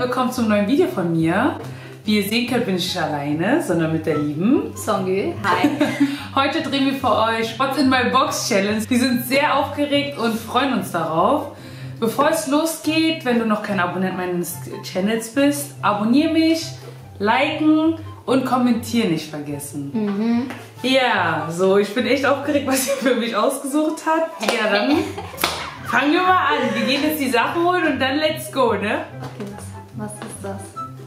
willkommen zum neuen Video von mir. Wie ihr sehen könnt, bin ich nicht alleine, sondern mit der lieben Songül. Hi. Heute drehen wir für euch What's in my Box Challenge. Wir sind sehr aufgeregt und freuen uns darauf. Bevor es losgeht, wenn du noch kein Abonnent meines Channels bist, abonniere mich, liken und kommentieren nicht vergessen. Ja, so, ich bin echt aufgeregt, was ihr für mich ausgesucht habt. Ja, dann fangen wir mal an. Wir gehen jetzt die Sachen holen und dann let's go, ne? Okay, was ist das?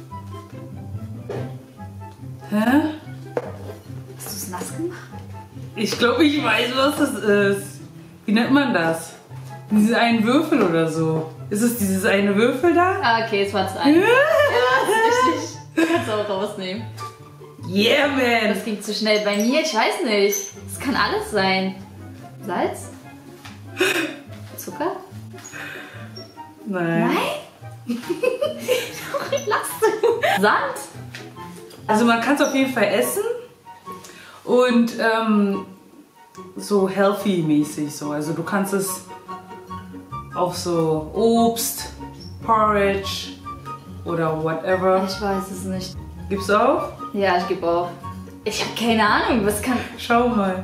Hä? Hast du es nass gemacht? Ich glaube, ich weiß, was das ist. Wie nennt man das? Diese einen Würfel oder so. Ist es dieses eine Würfel da? Ah, okay, es war zu einfach. Ja, das ist richtig. Du kannst auch rausnehmen. Yeah, man! Das ging zu schnell. Bei mir, ich weiß nicht. Es kann alles sein. Salz? Zucker? Nein. Nein? Lass du. Sand? Also man kann es auf jeden Fall essen und so healthy-mäßig so. Also du kannst es auch so Obst, Porridge oder whatever. Ich weiß es nicht. Gibst du auf? Ja, ich gebe auf. Ich habe keine Ahnung, was kann... Schau mal.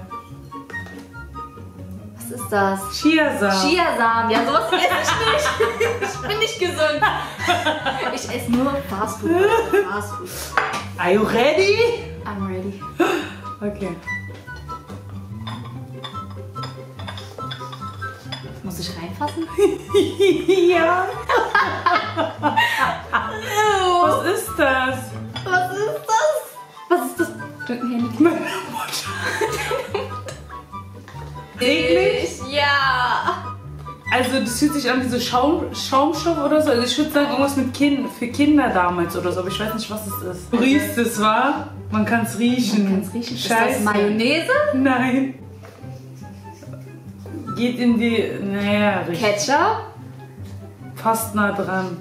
Was ist das? Chiasamen. Chiasamen. Ja, sowas esse ich nicht. Ich bin nicht gesund. Ich esse nur Fastfood. Fastfood. Are you ready? I'm ready. Okay. Muss ich reinfassen? Ja. Was ist das? Was ist das? Was ist das? Drück mir Handy. Eklig? Ja. Also das fühlt sich an wie so Schaumstoff oder so. Also ich würde sagen irgendwas mit für Kinder damals oder so, aber ich weiß nicht, was es ist. Du riechst es, wa? Man kann es riechen. Man kann es riechen. Scheiße. Ist das Mayonnaise? Nein. Geht in die... Naja, richtig. Ketchup? Fast nah dran.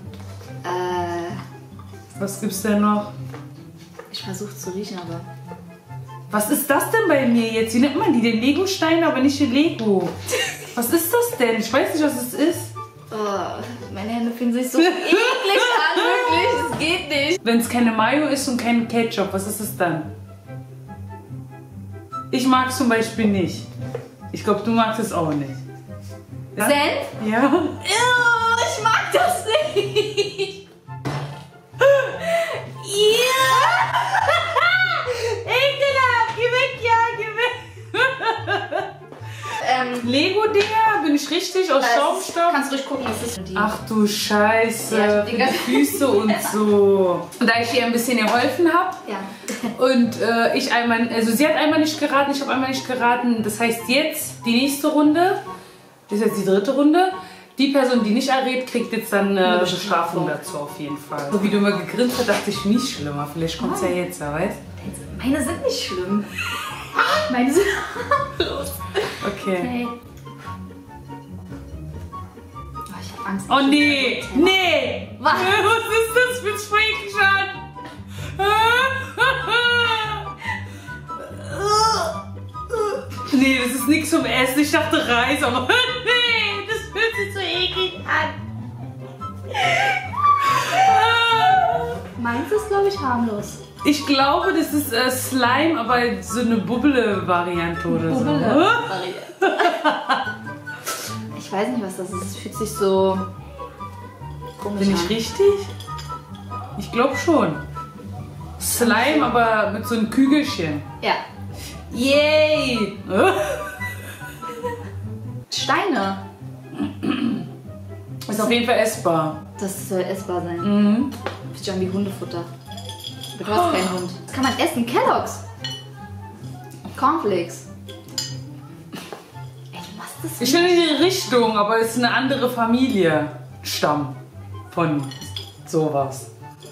Was gibt's denn noch? Ich versuche zu riechen, aber... Was ist das denn bei mir jetzt? Wie nennt man die? Den Lego-Stein, aber nicht den Lego. Was ist das denn? Ich weiß nicht, was es ist. Oh, meine Hände fühlen sich so eklig an, wirklich. Es geht nicht. Wenn es keine Mayo ist und kein Ketchup, was ist es dann? Ich mag es zum Beispiel nicht. Ich glaube, du magst es auch nicht. Ja? Senf? Ja. Ew, ich mag das nicht. Ekelhaft! Geh weg, ja, geh weg! Lego-Dinger, bin ich richtig? Aus Schaumstoff? Kannst du durchgucken, was ist die? Ach du Scheiße, Ja, für die Füße und so. Und da ich ihr ein bisschen geholfen habe Ja. und ich einmal, also sie hat einmal nicht geraten, ich habe einmal nicht geraten. Das heißt jetzt die nächste Runde, das ist jetzt die dritte Runde. Die Person, die nicht errät, kriegt jetzt dann eine Bestrafung dazu auf jeden Fall. So wie du immer gegrinst hast, dachte ich nicht schlimmer. Vielleicht kommt es ja jetzt, ja, weißt? Meine sind nicht schlimm. Meine sind harmlos. Okay. Okay. Oh, ich hab Angst. Oh nee, nee! Was? Was ist das für ein Freakshan? Nee, das ist nichts zum Essen. Ich dachte Reis, aber nee, das fühlt sich so eklig an. Meins ist, glaube ich, harmlos. Ich glaube, das ist Slime, aber so eine Bubble-Variante oder so. Ich weiß nicht, was das ist. Es fühlt sich so komisch Bin an. ich richtig? Ich glaube schon. Slime, aber mit so einem Kügelchen. Ja. Yay! Steine. Ist auf jeden Fall essbar. Das soll essbar sein. Mhm. Fühlt sich an wie Hundefutter. Aber du hast keinen Hund. Das kann man essen. Kellogg's. Cornflakes. Ey, du machst das Ich finde die Richtung, aber es ist eine andere Familie. Stamm von sowas.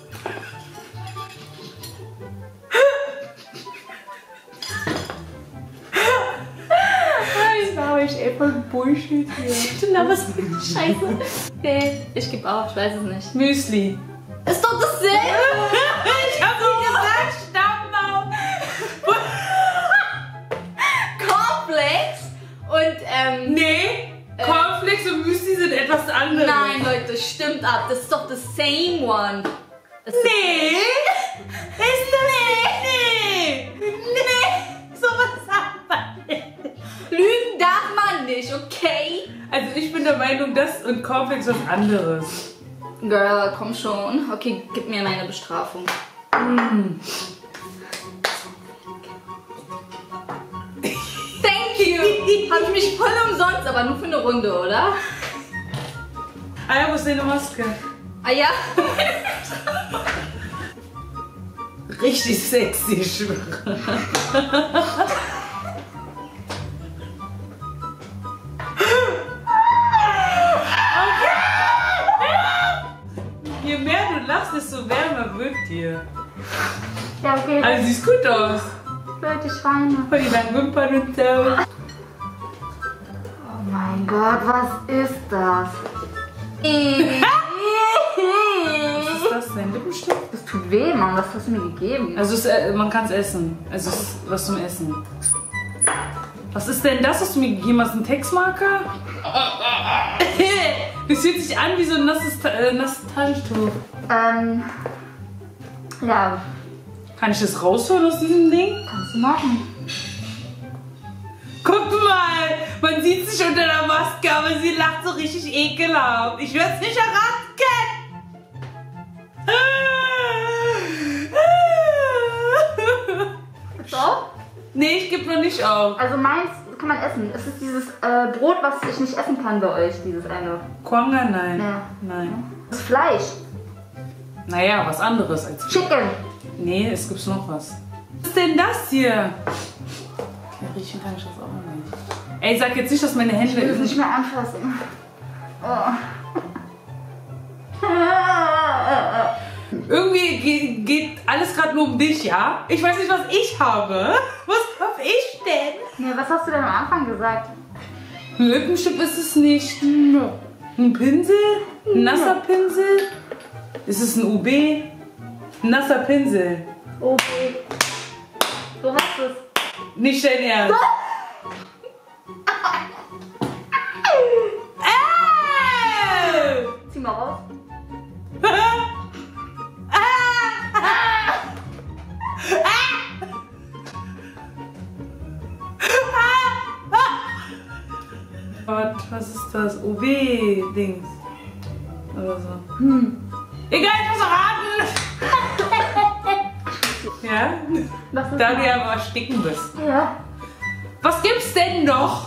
Ich glaube, ich ey voll Bullshit hier. Du laberst Scheiße. Nee, ich gebe auf. Ich weiß es nicht. Müsli. Ist doch dasselbe. Ich hab doch gesagt, Stammbaum. Cornflakes und Nee, Cornflakes und Müsli sind etwas etwas anderes. Nein, Leute, stimmt ab. Das ist doch the same one. Nee! Ist das nicht? Nee! Sowas sagt man nicht. Lügen darf man nicht, okay? Also ich bin der Meinung, das und Cornflakes was anderes. Girl, komm schon. Okay, gib mir meine Bestrafung. Thank you! Hab ich mich voll umsonst, aber nur für eine Runde, oder? Ah ja, wo ist deine Maske? Ah ja? Richtig sexy, ich schwöre. Je mehr du lachst, desto wärmer wird dir. Ja, okay. Also siehst gut aus. Leute, Schweine. Voll die langen Wimpern und so. Oh mein Gott, was ist das? Was ist das denn? Lippenstift? Das tut weh, Mann. Was hast du mir gegeben? Also man kann es essen. Also es ist was zum Essen. Was ist denn das, was du mir gegeben hast? Ein Textmarker? Das fühlt sich an wie so ein nasses Taschentuch. Ja. Kann ich das rausholen aus diesem Ding? Kannst du machen. Guck mal, man sieht sich unter der Maske, aber sie lacht so richtig ekelhaft. Ich werde es nicht erraten. Gibt's auch? Nee, ich gebe noch nicht auf. Also meins kann man essen. Es ist dieses Brot, was ich nicht essen kann bei euch, dieses eine. Kwanga, nein. Ja. Nein. Das ist Fleisch. Naja, was anderes als Chicken. Nee, es gibt noch was. Was ist denn das hier? Ja, riechen kann ich das auch nicht. Ey, sag jetzt nicht, dass meine Hände... Ich will es nicht mehr anfassen. Oh. Irgendwie geht alles gerade nur um dich, ja? Ich weiß nicht, was ich habe. Was hab ich denn? Nee, was hast du denn am Anfang gesagt? Ein Lippenstift ist es nicht. Ein Pinsel? Ein nasser Pinsel? Ist es ein UB? Ein nasser Pinsel. Okay. Du hast es. Nicht dein Ernst. Zieh mal raus. Gott, was ist das? UB-Dings. Oder so. Egal, ich muss raten! Ja? Was ist Da das? du ja mal ersticken bist. Ja. Was gibt's denn noch?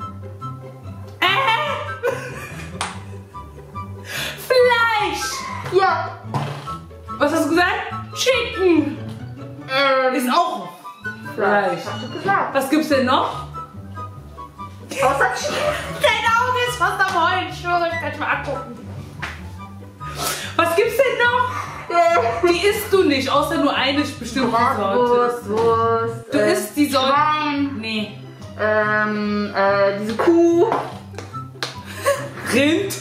Fleisch! Ja. Was hast du gesagt? Chicken! Ist auch Fleisch. Hast du gesagt. Was gibt's denn noch? Außer Chicken. Dein Auge ist fast am Heulen, ich schwöre, ich kann dich mal angucken. Was gibt's denn noch? Die isst du nicht, außer nur eine bestimmte Sorte. Wurst. Du isst die Sorte. Schwein. Nee. Diese Kuh. Rind.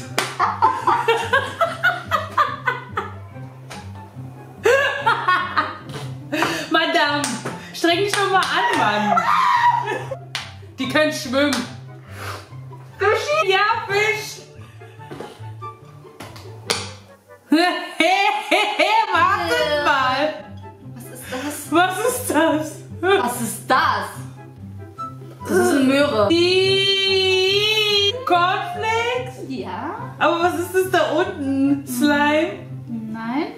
Madame, streng dich doch mal an, Mann. Die können schwimmen. Fischi. Ja, Fisch. Wartet mal. Was ist das? Was ist das? Was ist das? Das ist eine Möhre. Die Cornflakes? Ja. Aber was ist das da unten? Slime? Nein.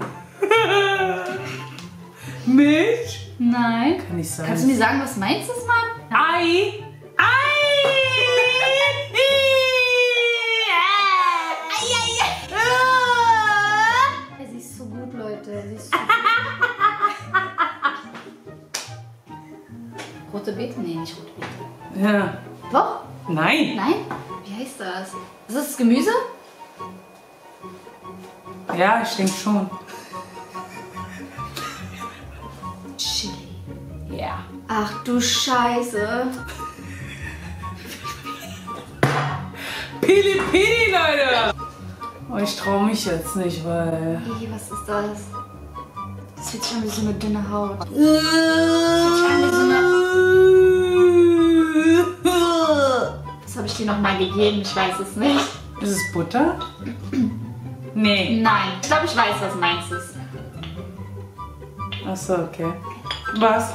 Milch? Nein. Kann nicht sein. Kannst du mir sagen, was meins ist, Mann? Ei? Sie ist so gut, Leute. Sie ist so gut. Rote Beete? Nee, nicht rote Beete. Ja. Doch? Nein. Nein? Wie heißt das? Ist das Gemüse? Ja, ich denke schon. Chili. Ja. Ach du Scheiße. Pili Pili, Leute. Oh, ich traue mich jetzt nicht, weil... Hey, was ist das? Das fühlt sich an wie so eine dünne Haut. Das fühlt sich an wie so eine... Das habe ich dir nochmal gegeben, ich weiß es nicht. Ist es Butter? Nee. Nein. Ich glaube, ich weiß, was meins ist. Achso, okay. Was?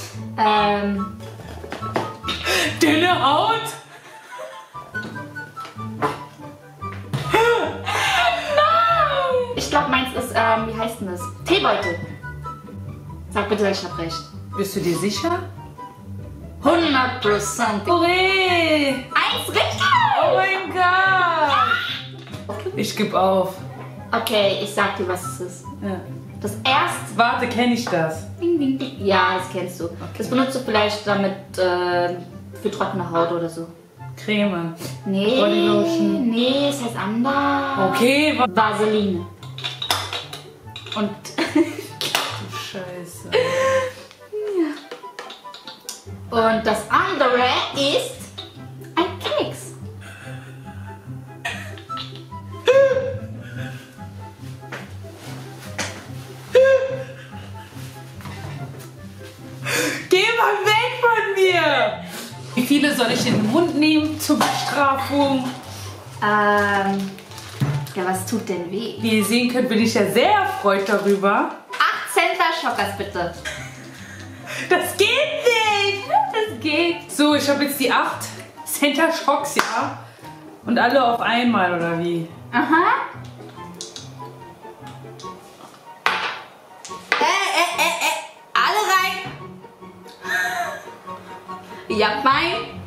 Dünne Haut? Ich glaube, meins ist, wie heißt denn das? Teebeutel. Sag bitte, ich hab recht. Bist du dir sicher? 100%. Hurray! Eins richtig! Oh mein Gott! Ich gebe auf. Okay, ich sag dir, was es ist. Ja. Das erste. Warte, kenne ich das? Ding, ding, ding. Ja, das kennst du. Das benutzt du vielleicht damit für trockene Haut oder so. Creme. Nee. Bodylotion. Nee, es heißt anders. Okay, Vaseline. Und. Scheiße. Und das andere ist ein Keks. Geh mal weg von mir! Wie viele soll ich in den Mund nehmen zur Bestrafung? Ja, was tut denn weh? Wie ihr sehen könnt, bin ich ja sehr erfreut darüber. 8 Center Schockers bitte. Das geht nicht! Das geht. So, ich habe jetzt die 8 Center Shocks, ja? Und alle auf einmal, oder wie? Aha. Alle rein. Ja, fein.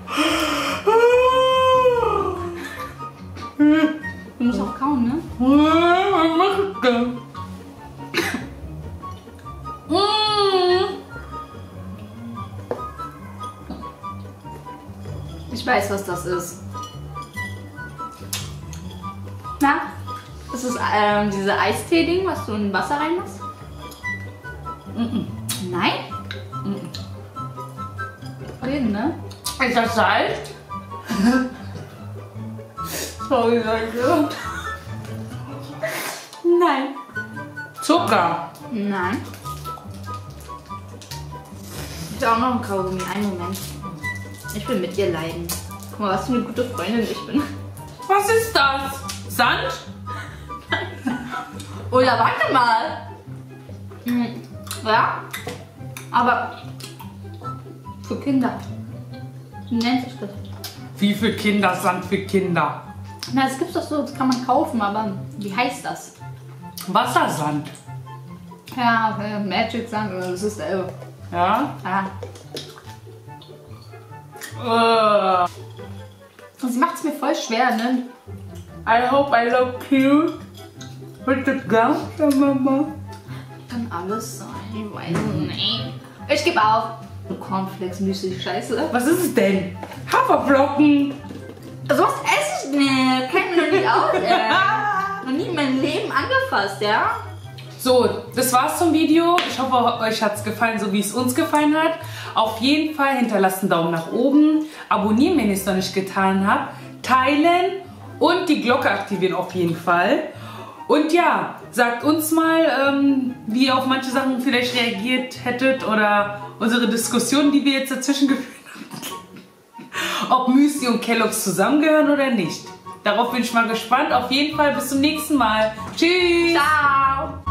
Du musst auch kauen, ne? Was mach ich denn? Ich weiß, was das ist. Na? Das ist diese Eistee-Ding, was du in Wasser reinmachst? Nein? Reden, ne? Ist das Salz? Sorry, Leute. Nein. Zucker. Nein. Ich will auch noch ein Kaugummi. Einen Moment. Ich will mit dir leiden. Guck mal, was für eine gute Freundin ich bin. Was ist das? Sand? Oder warte mal. Ja. Aber für Kinder. Wie nennt sich das? Wie für Kinder? Sand für Kinder. Na, das gibt's doch so, das kann man kaufen, aber wie heißt das? Wassersand. Ja, Magic Sand oder das ist der. Ja? Ah. Sie macht es mir voll schwer, ne? I hope I look cute. With the gum, Mama. Kann alles sein, ich weiß nicht. Ich gebe auf. Cornflakes, Müsli, Scheiße. Was ist es denn? Haferflocken. Sowas esse ich nicht. Kennt mich noch nicht aus, Noch nie in meinem Leben angefasst, ja? So, das war's zum Video. Ich hoffe, euch hat's gefallen, so wie es uns gefallen hat. Auf jeden Fall hinterlasst einen Daumen nach oben. Abonnieren, wenn ihr es noch nicht getan habt. Teilen und die Glocke aktivieren auf jeden Fall. Und ja, sagt uns mal, wie ihr auf manche Sachen vielleicht reagiert hättet oder unsere Diskussion, die wir jetzt dazwischen geführt haben. Ob Müsli und Kellogg's zusammengehören oder nicht. Darauf bin ich mal gespannt. Auf jeden Fall bis zum nächsten Mal. Tschüss! Ciao!